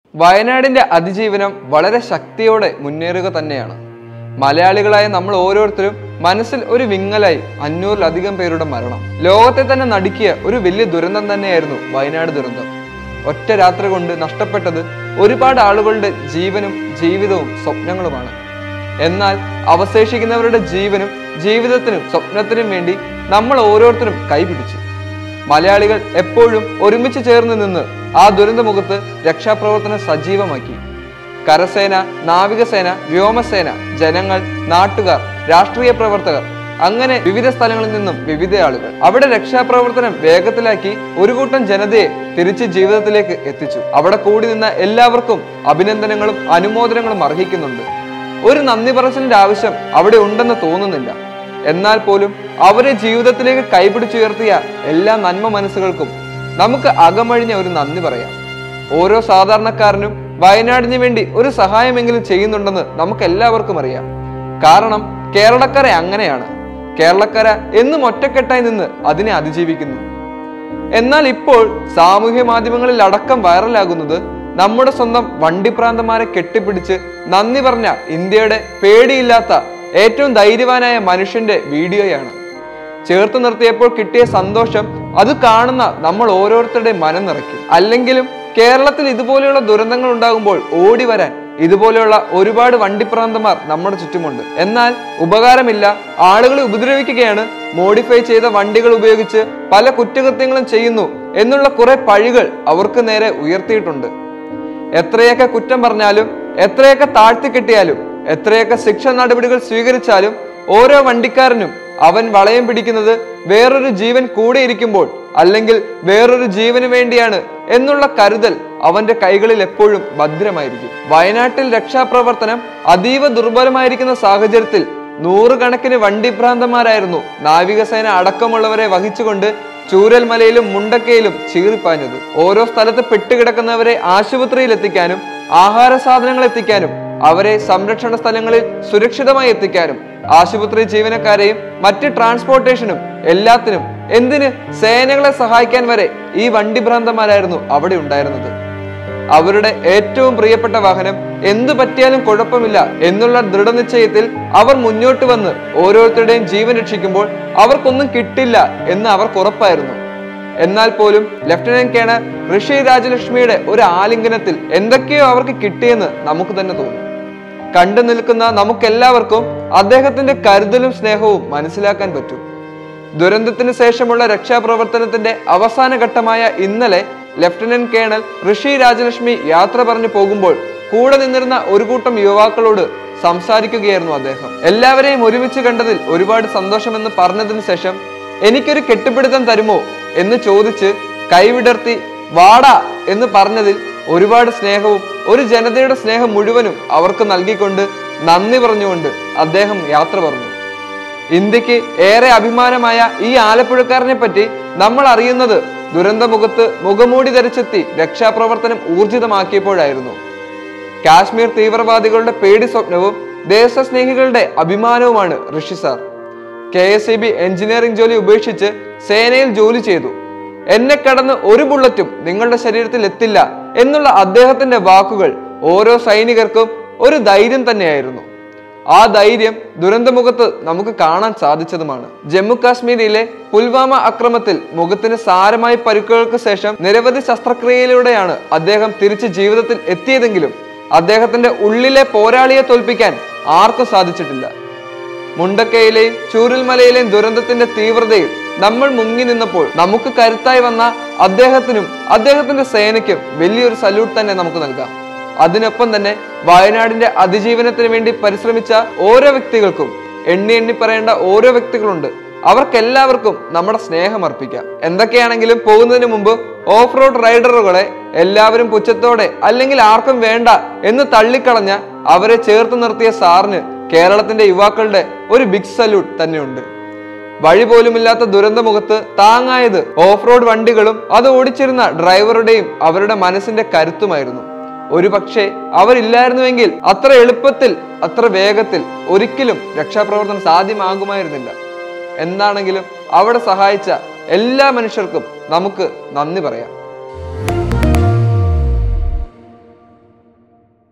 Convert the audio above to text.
വയനാടിന്റെ അതിജീവനം വളരെ ശക്തിയോടെ മുന്നേറുക തന്നെയാണ്. മലയാളികളായ നമ്മൾ ഓരോരുത്തരും മനസ്സിൽ ഒരു വിങ്ങലായി 500-ലധികം പേരുടെ മരണം. ലോകത്തെ തന്നെ നടുക്കിയ ഒരു വലിയ ദുരന്തം തന്നെയായിരുന്നു വയനാട് ദുരന്തം. ഒറ്റ രാത്രി കൊണ്ട് നഷ്ടപ്പെട്ടത് ഒരുപാട് ആളുകളുടെ ജീവനും ജീവിതവും സ്വപ്നങ്ങളുമാണ്. എന്നാൽ അവശേഷിക്കുന്നവരുടെ ജീവനും ജീവിതത്തിനും സ്വപ്നത്തിനും വേണ്ടി നമ്മൾ ഓരോരുത്തരും കൈപിടിച്ചു. മലയാളികൾ എപ്പോഴും ഒരുമിച്ച് ചേർന്ന് നിന്ന് ആ ദുരന്തമുഖത്ത് രക്ഷാപ്രവർത്തനം സജീവമാക്കി. കരസേന, നാവികസേന, വ്യോമസേന, ജനങ്ങൾ, നാട്ടുകാർ, രാഷ്ട്രീയ പ്രവർത്തകർ, അങ്ങനെ വിവിധ സ്ഥലങ്ങളിൽ നിന്നും വിവിധ ആളുകൾ അവിടെ രക്ഷാപ്രവർത്തനം വേഗത്തിലാക്കി ഒരു കൂട്ടം ജനതയെ തിരിച്ച് ജീവിതത്തിലേക്ക് എത്തിച്ചു. അവിടെ കൂടി നിന്ന എല്ലാവർക്കും അഭിനന്ദനങ്ങളും അനുമോദനങ്ങളും അർഹിക്കുന്നുണ്ട്. ഒരു നന്ദി പറച്ചിലിന്റെ ആവശ്യം അവിടെ ഉണ്ടെന്ന് തോന്നുന്നില്ല. എന്നാൽ പോലും അവരെ ജീവിതത്തിലേക്ക് കൈപിടിച്ചുയർത്തിയ എല്ലാ നന്മ മനസ്സുകൾക്കും നമുക്ക് അകമഴിഞ്ഞ ഒരു നന്ദി പറയാം. ഓരോ സാധാരണക്കാരനും വയനാടിന് വേണ്ടി ഒരു സഹായമെങ്കിലും ചെയ്യുന്നുണ്ടെന്ന് നമുക്ക് എല്ലാവർക്കും അറിയാം. കാരണം കേരളക്കര അങ്ങനെയാണ്. കേരളക്കര എന്നും ഒറ്റക്കെട്ടായി നിന്ന് അതിനെ അതിജീവിക്കുന്നു. എന്നാൽ ഇപ്പോൾ സാമൂഹ്യ മാധ്യമങ്ങളിൽ അടക്കം വൈറലാകുന്നത് നമ്മുടെ സ്വന്തം വണ്ടിപ്രാന്തന്മാരെ കെട്ടിപ്പിടിച്ച് നന്ദി പറഞ്ഞ ഇന്ത്യയുടെ പേടിയില്ലാത്ത ഏറ്റവും ധൈര്യവാനായ മനുഷ്യന്റെ വീഡിയോയാണ്. ചേർത്ത് നിർത്തിയപ്പോൾ കിട്ടിയ സന്തോഷം അത് കാണുന്ന നമ്മൾ ഓരോരുത്തരുടെയും മനം നിറയ്ക്കും. അല്ലെങ്കിലും കേരളത്തിൽ ഇതുപോലെയുള്ള ദുരന്തങ്ങൾ ഉണ്ടാകുമ്പോൾ ഓടി വരാൻ ഇതുപോലെയുള്ള ഒരുപാട് വണ്ടിപ്രാന്തന്മാർ നമ്മുടെ ചുറ്റുമുണ്ട്. എന്നാൽ ഉപകാരമില്ല, ആളുകളെ ഉപദ്രവിക്കുകയാണ്, മോഡിഫൈ ചെയ്ത വണ്ടികൾ ഉപയോഗിച്ച് പല കുറ്റകൃത്യങ്ങളും ചെയ്യുന്നു എന്നുള്ള കുറെ പഴികൾ അവർക്ക് നേരെ ഉയർത്തിയിട്ടുണ്ട്. എത്രയൊക്കെ കുറ്റം പറഞ്ഞാലും, എത്രയൊക്കെ താഴ്ത്തിക്കെട്ടിയാലും, എത്രയൊക്കെ ശിക്ഷ നടപടികൾ സ്വീകരിച്ചാലും ഓരോ വണ്ടിക്കാരനും അവൻ വളയം പിടിക്കുന്നത് വേറൊരു ജീവൻ കൂടെ ഇരിക്കുമ്പോൾ, അല്ലെങ്കിൽ വേറൊരു ജീവന് വേണ്ടിയാണ് എന്നുള്ള കരുതൽ അവന്റെ കൈകളിൽ എപ്പോഴും ഭദ്രമായിരിക്കും. വയനാട്ടിൽ രക്ഷാപ്രവർത്തനം അതീവ ദുർബലമായിരിക്കുന്ന സാഹചര്യത്തിൽ നൂറുകണക്കിന് വണ്ടിഭ്രാന്തന്മാരായിരുന്നു നാവികസേന അടക്കമുള്ളവരെ വഹിച്ചുകൊണ്ട് ചൂരൽമലയിലും മുണ്ടക്കയിലും ചീറിപ്പാഞ്ഞത്. ഓരോ സ്ഥലത്ത് പെട്ടുകിടക്കുന്നവരെ ആശുപത്രിയിൽ എത്തിക്കാനും, ആഹാര സാധനങ്ങൾ എത്തിക്കാനും, അവരെ സംരക്ഷണ സ്ഥലങ്ങളിൽ സുരക്ഷിതമായി എത്തിക്കാനും, ആശുപത്രി ജീവനക്കാരെയും മറ്റ് ട്രാൻസ്പോർട്ടേഷനും എല്ലാത്തിനും, എന്തിന് സേനകളെ സഹായിക്കാൻ വരെ ഈ വണ്ടിഭ്രാന്തന്മാരായിരുന്നു അവിടെ ഉണ്ടായിരുന്നത്. അവരുടെ ഏറ്റവും പ്രിയപ്പെട്ട വാഹനം എന്തു പറ്റിയാലും കുഴപ്പമില്ല എന്നുള്ള ദൃഢനിശ്ചയത്തിൽ അവർ മുന്നോട്ട് വന്ന് ഓരോരുത്തരുടെയും ജീവൻ രക്ഷിക്കുമ്പോൾ അവർക്കൊന്നും കിട്ടില്ല എന്ന് അവർക്ക് ഉറപ്പായിരുന്നു. എന്നാൽ പോലും ലഫ്റ്റനന്റ് കേണൽ ഋഷി രാജലക്ഷ്മിയുടെ ഒരു ആലിംഗനത്തിൽ എന്തൊക്കെയോ അവർക്ക് കിട്ടിയെന്ന് നമുക്ക് തന്നെ തോന്നും. കണ്ടു നിൽക്കുന്ന നമുക്കെല്ലാവർക്കും അദ്ദേഹത്തിന്റെ കരുതലും സ്നേഹവും മനസ്സിലാക്കാൻ പറ്റും. ദുരന്തത്തിന് ശേഷമുള്ള രക്ഷാപ്രവർത്തനത്തിന്റെ അവസാന ഘട്ടമായ ഇന്നലെ ലഫ്റ്റനന്റ് കേണൽ ഋഷി രാജലക്ഷ്മി യാത്ര പറഞ്ഞു പോകുമ്പോൾ കൂടെ നിന്നിരുന്ന ഒരു കൂട്ടം യുവാക്കളോട് സംസാരിക്കുകയായിരുന്നു അദ്ദേഹം. എല്ലാവരെയും ഒരുമിച്ച് കണ്ടതിൽ ഒരുപാട് സന്തോഷമെന്ന് പറഞ്ഞതിന് ശേഷം എനിക്കൊരു കെട്ടിപ്പിടുത്തം തരുമോ എന്ന് ചോദിച്ച് കൈവിടർത്തി വാടാ എന്ന് പറഞ്ഞതിൽ ഒരുപാട് സ്നേഹവും ഒരു ജനതയുടെ സ്നേഹം മുഴുവനും അവർക്ക് നൽകിക്കൊണ്ട് നന്ദി പറഞ്ഞുകൊണ്ട് അദ്ദേഹം യാത്ര പറഞ്ഞു. ഇന്ത്യക്ക് ഏറെ അഭിമാനമായ ഈ ആലപ്പുഴക്കാരനെ പറ്റി നമ്മൾ അറിയുന്നത് ദുരന്തമുഖത്ത് മുഖമൂടി ധരിച്ചെത്തി രക്ഷാപ്രവർത്തനം ഊർജിതമാക്കിയപ്പോഴായിരുന്നു. കാശ്മീർ തീവ്രവാദികളുടെ പേടി സ്വപ്നവും ദേശസ്നേഹികളുടെ അഭിമാനവുമാണ് ഋഷി സാർ. KSEB എഞ്ചിനീയറിംഗ് ജോലി ഉപേക്ഷിച്ച് സേനയിൽ ജോലി ചെയ്തു. എന്നെ കടന്ന് ഒരു ബുള്ളറ്റും നിങ്ങളുടെ ശരീരത്തിൽ എത്തില്ല എന്നുള്ള അദ്ദേഹത്തിന്റെ വാക്കുകൾ ഓരോ സൈനികർക്കും ഒരു ധൈര്യം തന്നെയായിരുന്നു. ആ ധൈര്യം ദുരന്തമുഖത്ത് നമുക്ക് കാണാൻ സാധിച്ചതുമാണ്. ജമ്മു കാശ്മീരിലെ പുൽവാമ അക്രമത്തിൽ മുഖത്തിന് സാരമായ പരിക്കുകൾക്ക് ശേഷം നിരവധി ശസ്ത്രക്രിയയിലൂടെയാണ് അദ്ദേഹം തിരിച്ച് ജീവിതത്തിൽ എത്തിയതെങ്കിലും അദ്ദേഹത്തിന്റെ ഉള്ളിലെ പോരാളിയെ തോൽപ്പിക്കാൻ ആർക്കും സാധിച്ചിട്ടില്ല. മുണ്ടക്കയിലെയും ചൂരൽമലയിലെയും ദുരന്തത്തിന്റെ തീവ്രതയിൽ നമ്മൾ മുങ്ങി നിന്നപ്പോൾ നമുക്ക് കരുത്തായി വന്ന അദ്ദേഹത്തിനും അദ്ദേഹത്തിന്റെ സേനയ്ക്കും വലിയൊരു സല്യൂട്ട് തന്നെ നമുക്ക് നൽകാം. അതിനൊപ്പം തന്നെ വയനാടിന്റെ അതിജീവനത്തിന് വേണ്ടി പരിശ്രമിച്ച ഓരോ വ്യക്തികൾക്കും, എണ്ണി എണ്ണി പറയേണ്ട ഓരോ വ്യക്തികളുണ്ട്, അവർക്കെല്ലാവർക്കും നമ്മുടെ സ്നേഹം അർപ്പിക്കാം. എന്തൊക്കെയാണെങ്കിലും പോകുന്നതിന് മുമ്പ് ഓഫ് റോഡ് റൈഡറുകളെ എല്ലാവരും പുച്ഛത്തോടെ അല്ലെങ്കിൽ ആർക്കും വേണ്ട എന്ന് തള്ളിക്കളഞ്ഞ അവരെ ചേർത്ത് നിർത്തിയ സാറിന് കേരളത്തിന്റെ യുവാക്കളുടെ ഒരു ബിഗ് സല്യൂട്ട് തന്നെയുണ്ട്. വഴി പോലുമില്ലാത്ത ദുരന്തമുഖത്ത് താങ്ങായത് ഓഫ് റോഡ് വണ്ടികളും അത് ഓടിച്ചിരുന്ന ഡ്രൈവറുടെയും അവരുടെ മനസ്സിന്റെ കരുത്തുമായിരുന്നു. ഒരു പക്ഷേ അവരില്ലായിരുന്നുവെങ്കിൽ അത്ര എളുപ്പത്തിൽ, അത്ര വേഗത്തിൽ ഒരിക്കലും രക്ഷാപ്രവർത്തനം സാധ്യമാകുമായിരുന്നില്ല. എന്താണെങ്കിലും അവിടെ സഹായിച്ച എല്ലാ മനുഷ്യർക്കും നമുക്ക് നന്ദി പറയാം.